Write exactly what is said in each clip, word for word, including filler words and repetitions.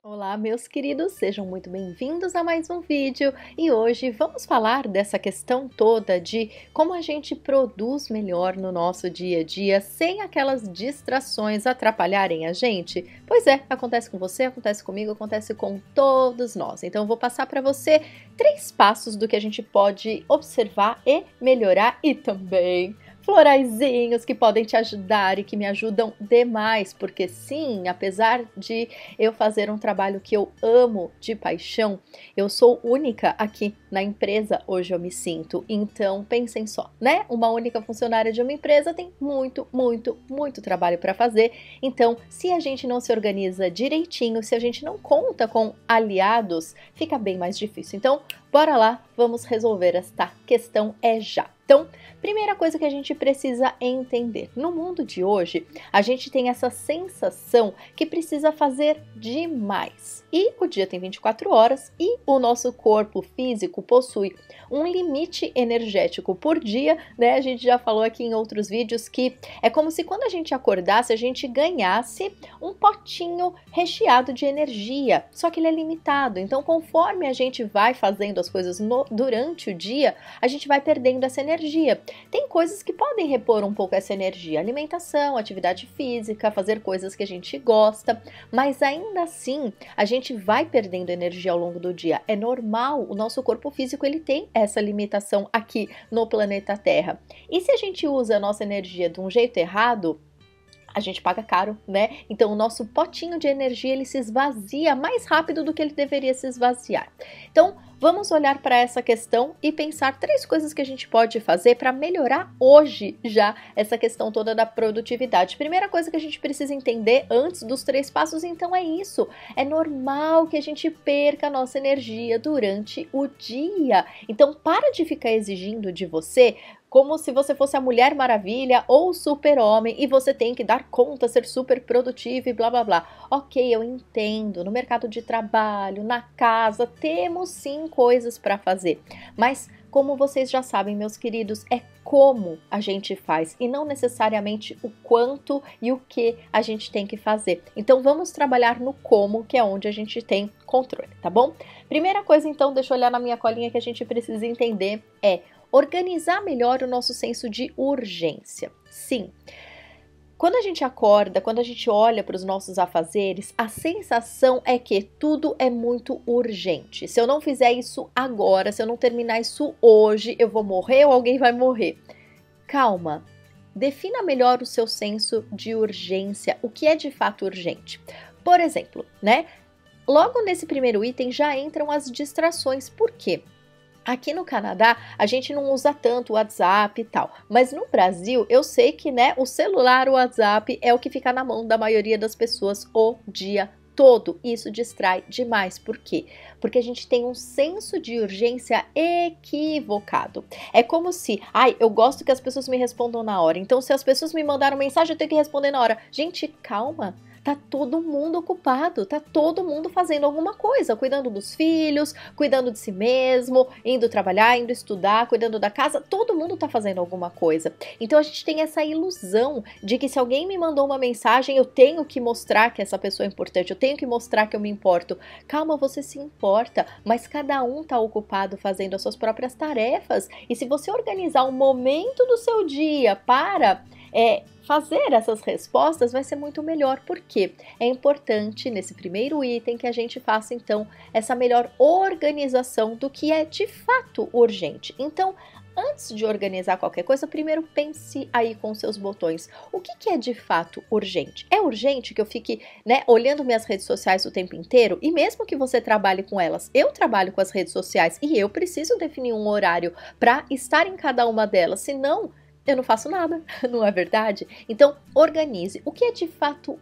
Olá, meus queridos, sejam muito bem-vindos a mais um vídeo e hoje vamos falar dessa questão toda de como a gente produz melhor no nosso dia a dia sem aquelas distrações atrapalharem a gente. Pois é, acontece com você, acontece comigo, acontece com todos nós. Então eu vou passar para você três passos do que a gente pode observar e melhorar e também floraizinhos que podem te ajudar e que me ajudam demais, porque sim, apesar de eu fazer um trabalho que eu amo de paixão, eu sou única aqui na empresa, hoje eu me sinto. Então, pensem só, né? Uma única funcionária de uma empresa tem muito, muito, muito trabalho para fazer. Então, se a gente não se organiza direitinho, se a gente não conta com aliados, fica bem mais difícil. Então, bora lá, vamos resolver esta questão é já. Então, primeira coisa que a gente precisa entender, no mundo de hoje, a gente tem essa sensação que precisa fazer demais. E o dia tem vinte e quatro horas e o nosso corpo físico possui um limite energético por dia, né? A gente já falou aqui em outros vídeos que é como se quando a gente acordasse, a gente ganhasse um potinho recheado de energia, só que ele é limitado. Então, conforme a gente vai fazendo as coisas no, durante o dia, a gente vai perdendo essa energia. Tem coisas que podem repor um pouco essa energia, alimentação, atividade física, fazer coisas que a gente gosta, mas ainda assim a gente vai perdendo energia ao longo do dia. É normal, o nosso corpo físico ele tem essa limitação aqui no planeta Terra. E se a gente usa a nossa energia de um jeito errado, a gente paga caro, né? Então o nosso potinho de energia ele se esvazia mais rápido do que ele deveria se esvaziar. Então vamos olhar para essa questão e pensar três coisas que a gente pode fazer para melhorar hoje já essa questão toda da produtividade. Primeira coisa que a gente precisa entender antes dos três passos, então, é isso. É normal que a gente perca a nossa energia durante o dia. Então para de ficar exigindo de você como se você fosse a Mulher Maravilha ou o Super-Homem e você tem que dar conta, ser super produtivo e blá blá blá. Ok, eu entendo, no mercado de trabalho, na casa, temos sim coisas para fazer, mas como vocês já sabem, meus queridos, é como a gente faz e não necessariamente o quanto e o que a gente tem que fazer. Então vamos trabalhar no como, que é onde a gente tem controle, tá bom? Primeira coisa então, deixa eu olhar na minha colinha que a gente precisa entender é organizar melhor o nosso senso de urgência. Sim, quando a gente acorda, quando a gente olha para os nossos afazeres, a sensação é que tudo é muito urgente. Se eu não fizer isso agora, se eu não terminar isso hoje, eu vou morrer ou alguém vai morrer. Calma, defina melhor o seu senso de urgência, o que é de fato urgente. Por exemplo, né? Logo nesse primeiro item já entram as distrações. Por quê? Aqui no Canadá, a gente não usa tanto o WhatsApp e tal, mas no Brasil, eu sei que, né, o celular, o WhatsApp é o que fica na mão da maioria das pessoas o dia todo. Isso distrai demais. Por quê? Porque a gente tem um senso de urgência equivocado. É como se, ai, eu gosto que as pessoas me respondam na hora, então se as pessoas me mandaram mensagem, eu tenho que responder na hora. Gente, calma. Tá todo mundo ocupado, tá todo mundo fazendo alguma coisa, cuidando dos filhos, cuidando de si mesmo, indo trabalhar, indo estudar, cuidando da casa, todo mundo tá fazendo alguma coisa. Então a gente tem essa ilusão de que se alguém me mandou uma mensagem, eu tenho que mostrar que essa pessoa é importante, eu tenho que mostrar que eu me importo. Calma, você se importa, mas cada um tá ocupado fazendo as suas próprias tarefas. E se você organizar um momento do seu dia para é, fazer essas respostas, vai ser muito melhor, porque é importante nesse primeiro item que a gente faça então essa melhor organização do que é de fato urgente. Então, antes de organizar qualquer coisa, primeiro pense aí com seus botões. O que, que é de fato urgente? É urgente que eu fique, né, olhando minhas redes sociais o tempo inteiro? E mesmo que você trabalhe com elas, eu trabalho com as redes sociais e eu preciso definir um horário para estar em cada uma delas, senão eu não faço nada, não é verdade? Então, organize. O que é de fato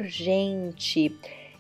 urgente?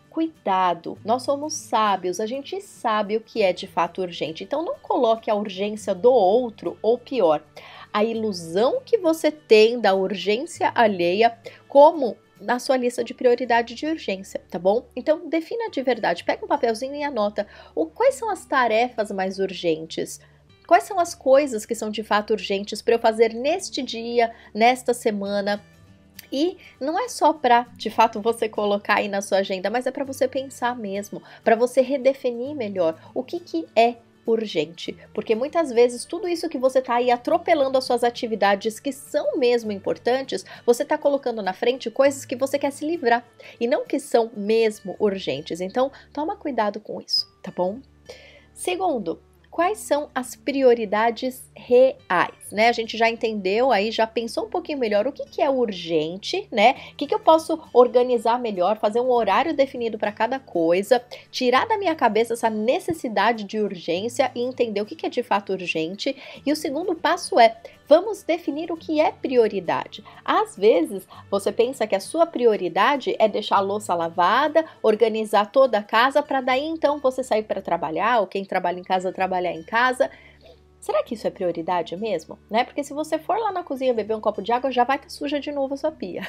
Cuidado, nós somos sábios, a gente sabe o que é de fato urgente. Então, não coloque a urgência do outro, ou pior, a ilusão que você tem da urgência alheia como na sua lista de prioridade de urgência, tá bom? Então, defina de verdade, pega um papelzinho e anota o, quais são as tarefas mais urgentes. Quais são as coisas que são de fato urgentes para eu fazer neste dia, nesta semana? E não é só para, de fato, você colocar aí na sua agenda, mas é para você pensar mesmo, para você redefinir melhor o que que é urgente, porque muitas vezes tudo isso que você está aí atropelando as suas atividades que são mesmo importantes, você está colocando na frente coisas que você quer se livrar e não que são mesmo urgentes. Então, toma cuidado com isso, tá bom? Segundo, quais são as prioridades reais, né? A gente já entendeu aí, já pensou um pouquinho melhor o que que é urgente, né? O que que eu posso organizar melhor, fazer um horário definido para cada coisa, tirar da minha cabeça essa necessidade de urgência e entender o que que é de fato urgente. E o segundo passo é, vamos definir o que é prioridade. Às vezes, você pensa que a sua prioridade é deixar a louça lavada, organizar toda a casa, para daí então você sair para trabalhar, ou quem trabalha em casa, trabalhar em casa. Será que isso é prioridade mesmo? Né? Porque se você for lá na cozinha beber um copo de água, já vai estar suja de novo a sua pia.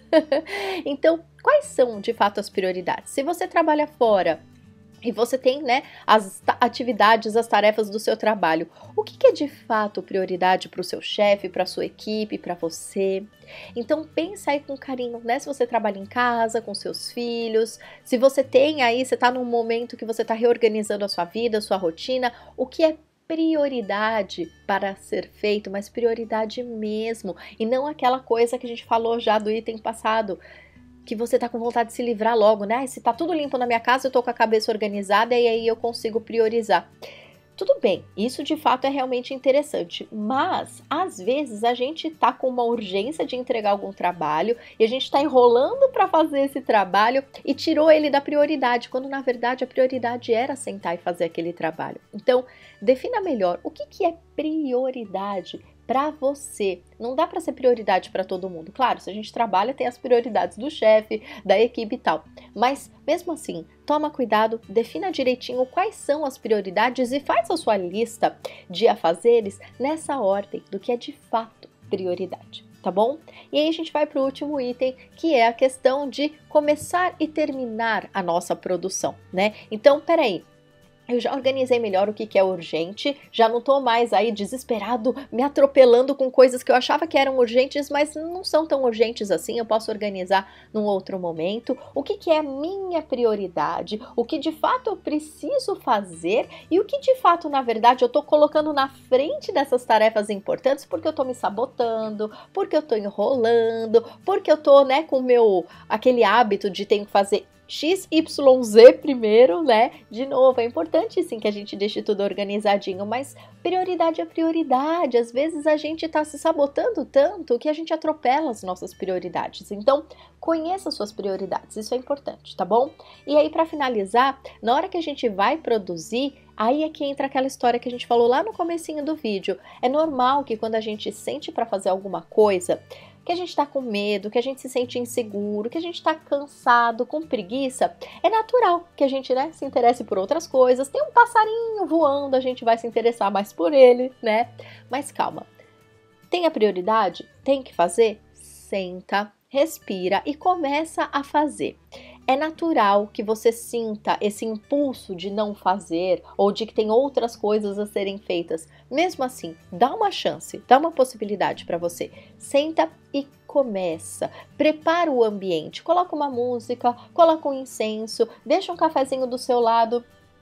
Então, quais são de fato as prioridades? Se você trabalha fora, e você tem, né, as atividades, as tarefas do seu trabalho. O que que é de fato prioridade para o seu chefe, para a sua equipe, para você? Então pensa aí com carinho, né? Se você trabalha em casa, com seus filhos, se você tem aí, você está num momento que você está reorganizando a sua vida, a sua rotina, o que é prioridade para ser feito, mas prioridade mesmo, e não aquela coisa que a gente falou já do item passado, que você tá com vontade de se livrar logo, né? Se tá tudo limpo na minha casa, eu tô com a cabeça organizada e aí eu consigo priorizar. Tudo bem, isso de fato é realmente interessante, mas às vezes a gente tá com uma urgência de entregar algum trabalho e a gente tá enrolando para fazer esse trabalho e tirou ele da prioridade, quando na verdade a prioridade era sentar e fazer aquele trabalho. Então, defina melhor o que que é prioridade para você. Não dá para ser prioridade para todo mundo. Claro, se a gente trabalha, tem as prioridades do chefe, da equipe e tal. Mas, mesmo assim, toma cuidado, defina direitinho quais são as prioridades e faz a sua lista de afazeres nessa ordem do que é de fato prioridade, tá bom? E aí a gente vai para o último item, que é a questão de começar e terminar a nossa produção, né? Então, peraí. Eu já organizei melhor o que que é urgente, já não tô mais aí desesperado, me atropelando com coisas que eu achava que eram urgentes, mas não são tão urgentes assim, eu posso organizar num outro momento. O que que é minha prioridade, o que de fato eu preciso fazer e o que de fato, na verdade, eu tô colocando na frente dessas tarefas importantes porque eu tô me sabotando, porque eu tô enrolando, porque eu tô, né, com o meu, aquele hábito de ter que fazer X Y Z primeiro, né? De novo, é importante sim que a gente deixe tudo organizadinho, mas prioridade é prioridade. Às vezes a gente tá se sabotando tanto que a gente atropela as nossas prioridades. Então, conheça suas prioridades, isso é importante, tá bom? E aí, para finalizar, na hora que a gente vai produzir, aí é que entra aquela história que a gente falou lá no comecinho do vídeo. É normal que quando a gente sente para fazer alguma coisa, que a gente está com medo, que a gente se sente inseguro, que a gente está cansado, com preguiça, é natural que a gente, né, se interesse por outras coisas. Tem um passarinho voando, a gente vai se interessar mais por ele, né? Mas calma. Tem a prioridade? Tem que fazer? Senta, respira e começa a fazer. É natural que você sinta esse impulso de não fazer ou de que tem outras coisas a serem feitas. Mesmo assim, dá uma chance, dá uma possibilidade para você. Senta e começa. Prepara o ambiente, coloca uma música, coloca um incenso, deixa um cafezinho do seu lado.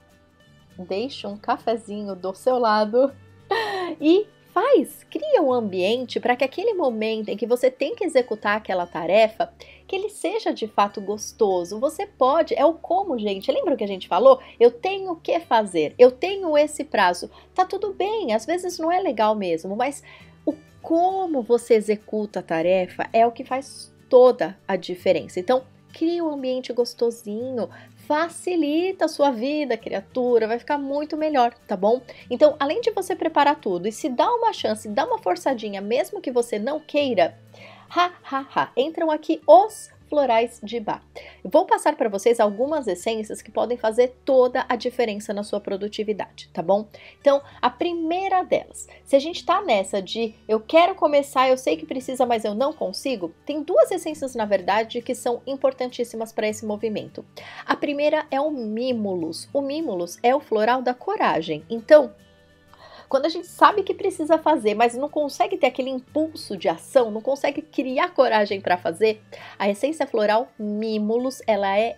Deixa um cafezinho do seu lado e faz, cria um ambiente para que aquele momento em que você tem que executar aquela tarefa, que ele seja de fato gostoso. Você pode, é o como, gente. Lembra o que a gente falou? Eu tenho que fazer, eu tenho esse prazo. Tá tudo bem, às vezes não é legal mesmo, mas o como você executa a tarefa é o que faz toda a diferença. Então, cria um ambiente gostosinho, facilita a sua vida, criatura, vai ficar muito melhor, tá bom? Então, além de você preparar tudo e se dá uma chance, dá uma forçadinha, mesmo que você não queira, ha, ha, ha, entram aqui os florais de Bach. Eu vou passar para vocês algumas essências que podem fazer toda a diferença na sua produtividade, tá bom? Então, a primeira delas, se a gente tá nessa de eu quero começar, eu sei que precisa, mas eu não consigo, tem duas essências, na verdade, que são importantíssimas para esse movimento. A primeira é o Mimulus. O Mimulus é o floral da coragem. Então, quando a gente sabe que precisa fazer, mas não consegue ter aquele impulso de ação, não consegue criar coragem para fazer, a essência floral Mimulus, ela é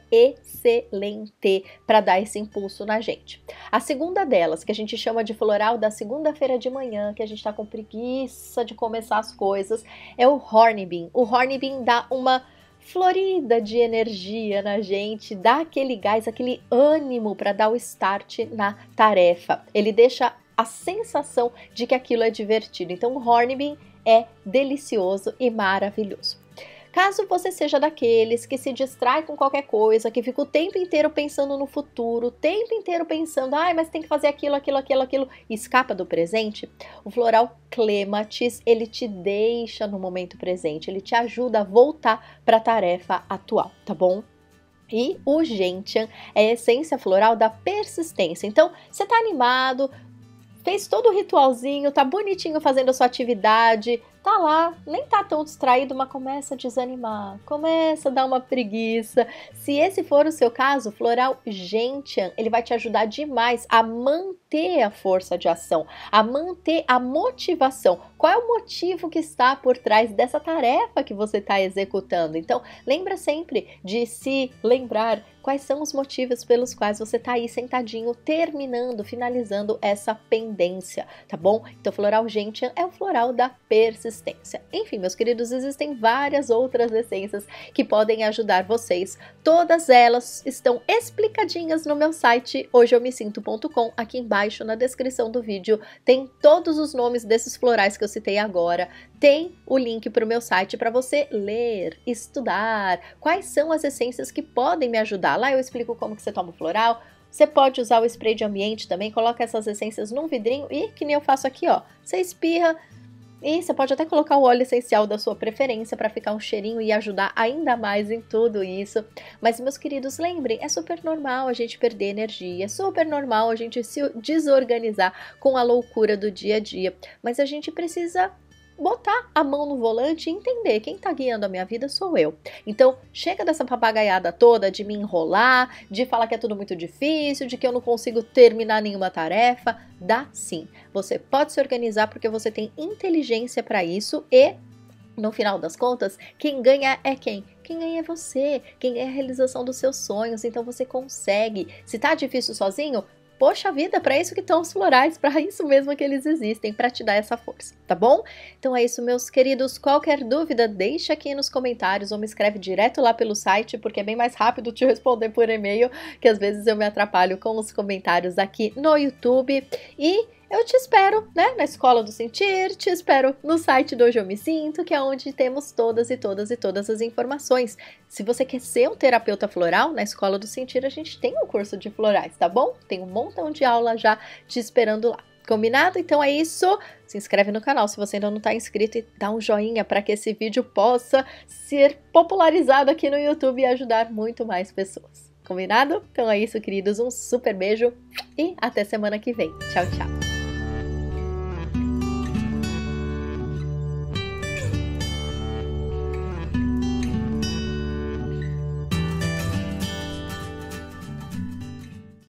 excelente para dar esse impulso na gente. A segunda delas, que a gente chama de floral da segunda-feira de manhã, que a gente está com preguiça de começar as coisas, é o Hornbeam. O Hornbeam dá uma florida de energia na gente, dá aquele gás, aquele ânimo para dar o start na tarefa. Ele deixa a sensação de que aquilo é divertido. Então o Hornbeam é delicioso e maravilhoso. Caso você seja daqueles que se distrai com qualquer coisa, que fica o tempo inteiro pensando no futuro, o tempo inteiro pensando, ai, mas tem que fazer aquilo, aquilo, aquilo, aquilo, e escapa do presente, o floral Clematis, ele te deixa no momento presente, ele te ajuda a voltar para a tarefa atual, tá bom? E o Gentian é a essência floral da persistência. Então, você tá animado, fez todo o ritualzinho, tá bonitinho fazendo a sua atividade, tá lá, nem tá tão distraído, mas começa a desanimar, começa a dar uma preguiça. Se esse for o seu caso, o floral Gentian, ele vai te ajudar demais a manter a força de ação, a manter a motivação. Qual é o motivo que está por trás dessa tarefa que você está executando? Então, lembra sempre de se lembrar quais são os motivos pelos quais você está aí sentadinho, terminando, finalizando essa pendência, tá bom? Então, floral Gentian é o floral da persistência. Enfim, meus queridos, existem várias outras essências que podem ajudar vocês. Todas elas estão explicadinhas no meu site hoje eu me sinto ponto com. Aqui embaixo na descrição do vídeo tem todos os nomes desses florais que eu citei agora. Tem o link para o meu site para você ler, estudar quais são as essências que podem me ajudar. Lá eu explico como que você toma o floral. Você pode usar o spray de ambiente também, coloca essas essências num vidrinho e, que nem eu faço aqui, ó, você espirra. E você pode até colocar o óleo essencial da sua preferência para ficar um cheirinho e ajudar ainda mais em tudo isso. Mas, meus queridos, lembrem, é super normal a gente perder energia, é super normal a gente se desorganizar com a loucura do dia a dia. Mas a gente precisa botar a mão no volante e entender quem tá guiando a minha vida sou eu. Então, chega dessa papagaiada toda de me enrolar, de falar que é tudo muito difícil, de que eu não consigo terminar nenhuma tarefa. Dá sim. Você pode se organizar porque você tem inteligência para isso e, no final das contas, quem ganha é quem? Quem ganha é você. Quem ganha é a realização dos seus sonhos. Então, você consegue. Se tá difícil sozinho, poxa vida, para isso que estão os florais, para isso mesmo que eles existem, para te dar essa força, tá bom? Então é isso, meus queridos. Qualquer dúvida, deixa aqui nos comentários ou me escreve direto lá pelo site, porque é bem mais rápido te responder por e-mail, que às vezes eu me atrapalho com os comentários aqui no YouTube. E eu te espero, né, na Escola do Sentir, te espero no site do Hoje Eu Me Sinto, que é onde temos todas e todas e todas as informações. Se você quer ser um terapeuta floral, na Escola do Sentir a gente tem um curso de florais, tá bom? Tem um montão de aula já te esperando lá. Combinado? Então é isso. Se inscreve no canal se você ainda não está inscrito e dá um joinha para que esse vídeo possa ser popularizado aqui no YouTube e ajudar muito mais pessoas. Combinado? Então é isso, queridos. Um super beijo e até semana que vem. Tchau, tchau!